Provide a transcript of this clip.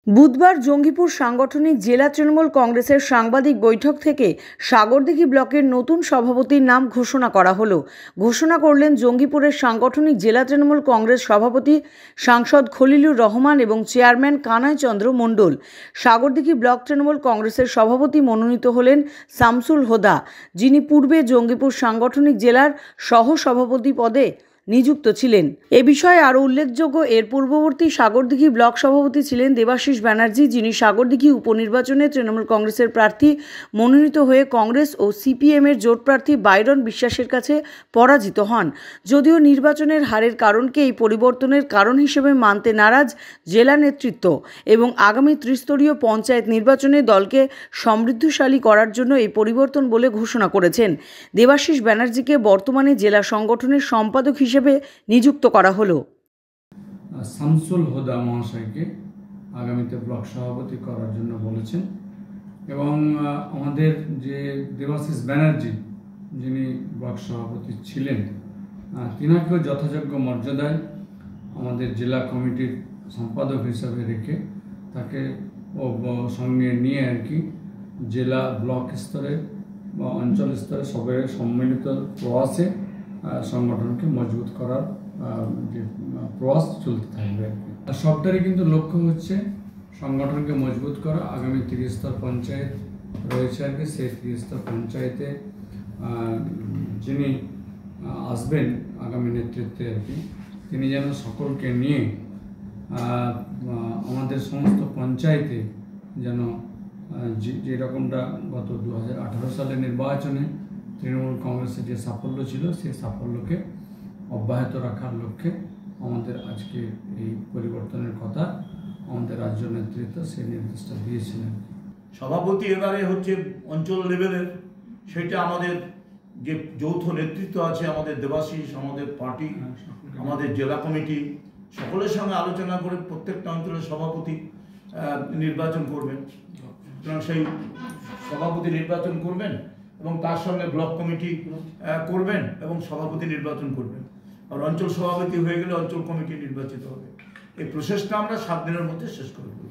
বুধবার জঙ্গিপুর সাংগঠনিক জেলা তৃণমূল কংগ্রেসের সাংবাদিক বৈঠক থেকে সাগরদিঘি ব্লকের নতুন সভাপতির নাম ঘোষণা করা হলো। ঘোষণা করলেন জঙ্গিপুরের সাংগঠনিক জেলা তৃণমূল কংগ্রেস সভাপতি সাংসদ খলিলুর রহমান এবং চেয়ারম্যান কানাই চন্দ্র মণ্ডল। সাগরদিঘি ব্লক তৃণমূল কংগ্রেসের সভাপতি মনোনীত হলেন শামসুল হুদা, যিনি পূর্বে জঙ্গিপুর সাংগঠনিক জেলার সহ সভাপতি পদে নিযুক্ত ছিলেন। এ বিষয়ে আরও উল্লেখযোগ্য, এর পূর্ববর্তী সাগরদিঘি ব্লক সভাপতি ছিলেন দেবাশিস ব্যানার্জি, যিনি সাগরদিঘি উপনির্বাচনে তৃণমূল কংগ্রেসের প্রার্থী মনোনীত হয়ে কংগ্রেস ও সিপিএমের জোট প্রার্থী বাইরন বিশ্বাসের কাছে পরাজিত হন। যদিও নির্বাচনের হারের কারণকে এই পরিবর্তনের কারণ হিসেবে মানতে নারাজ জেলা নেতৃত্ব এবং আগামী ত্রিস্তরীয় পঞ্চায়েত নির্বাচনে দলকে সমৃদ্ধশালী করার জন্য এই পরিবর্তন বলে ঘোষণা করেছেন। দেবাশিস ব্যানার্জিকে বর্তমানে জেলা সংগঠনের সম্পাদক হিসেবে নিযুক্ত করা হলো। শামসুল হুদা মহাশয়কে আগামীতে ব্লক সভাপতি করার জন্য বলেছেন এবং আমাদের যে দেবাশিস ব্যানার্জি যিনি ব্লক সভাপতি ছিলেন, তিনাকেও যথাযোগ্য মর্যাদায় আমাদের জেলা কমিটির সম্পাদক হিসাবে রেখে তাকে সঙ্গে নিয়ে জেলা ব্লক স্তরে বা অঞ্চল স্তরে সবাই সম্মিলিত প্রয়াসে সংগঠনকে মজবুত করার যে প্রয়াস চলতে থাকবে। সবটারই কিন্তু লক্ষ্য হচ্ছে সংগঠনকে মজবুত করা। আগামী 30 স্তর পঞ্চায়েত রয়েছে সেই 30 স্তর পঞ্চায়েতে যিনি আসবেন আগামী নেতৃত্বে তিনি যেন সকলকে নিয়ে আমাদের সমস্ত পঞ্চায়েতে যেন যেরকমটা গত 2018 সালের নির্বাচনে তৃণমূল কংগ্রেসের যে সাফল্য ছিল সেই সাফল্যকে অব্যাহত রাখার লক্ষ্যে আমাদের আজকে এই পরিবর্তনের কথা আমাদের রাজ্য নেতৃত্ব সেই নির্দেশটা দিয়েছিলেন। সভাপতি এবারে হচ্ছে অঞ্চল লেভেলের, সেটা আমাদের যে যৌথ নেতৃত্ব আছে, আমাদের দেবাশিস, আমাদের পার্টি, আমাদের জেলা কমিটি সকলের সঙ্গে আলোচনা করে প্রত্যেকটা অঞ্চলের সভাপতি নির্বাচন করবেন। সেই সভাপতি নির্বাচন করবেন এবং তার সঙ্গে ব্লক কমিটি করবেন এবং সভাপতি নির্বাচন করবেন। আর অঞ্চল সভাপতি হয়ে গেলে অঞ্চল কমিটি নির্বাচিত হবে। এই প্রসেসটা আমরা 7 দিনের মধ্যে শেষ করে দেব।